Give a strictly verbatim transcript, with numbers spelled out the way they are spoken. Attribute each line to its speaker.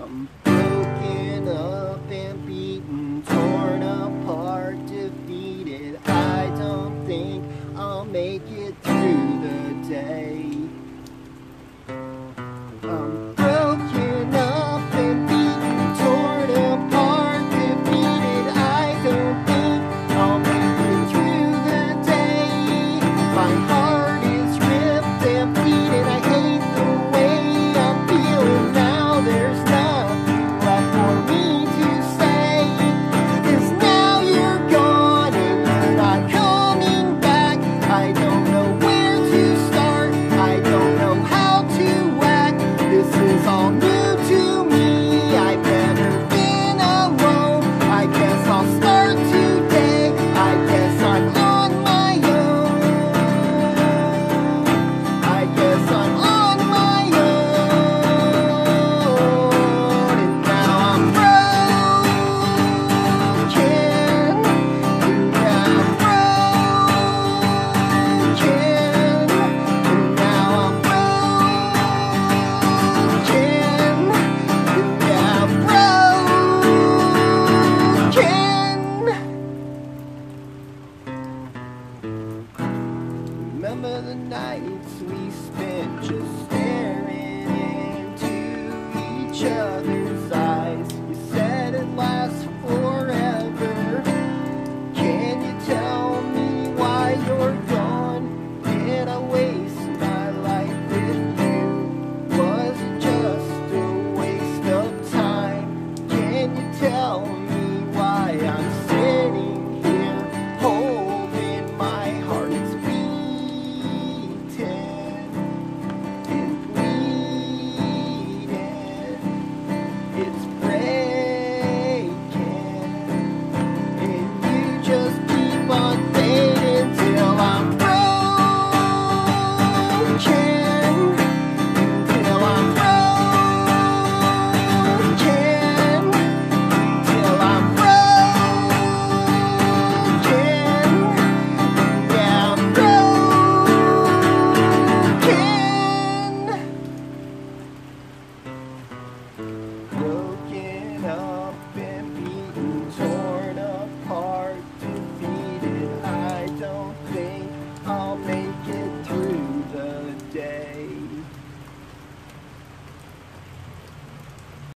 Speaker 1: I'm broken up and beaten, torn apart, defeated. I don't think I'll make it through the day. I'm broken up and beaten, torn apart, defeated. I don't think I'll make it through the day. My heart is ripped and bleeding. I hate the way I'm feeling now. There's nothing left for me to say. 'Cause now you're gone and you're not coming back. I don't know where to start. I don't know how to act. This is all new to me. I've never been alone. I guess I'll start today. I guess I'm on my own. I guess I'm on my own. And now I'm broken. And now I'm broken. And now I'm broken. And now I'm broken. Remember the nights we spent just staring into each other.